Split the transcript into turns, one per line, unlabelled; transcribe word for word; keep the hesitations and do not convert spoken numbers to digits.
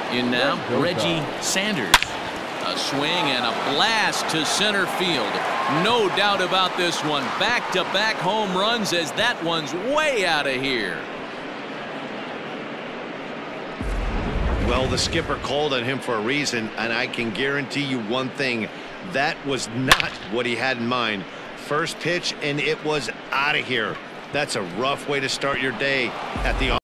In now, Reggie Sanders. A swing and a blast to center field. No doubt about this one. Back-to-back home runs as that one's way out of here.
Well, the skipper called on him for a reason, and I can guarantee you one thing. That was not what he had in mind. First pitch, and it was out of here. That's a rough way to start your day at the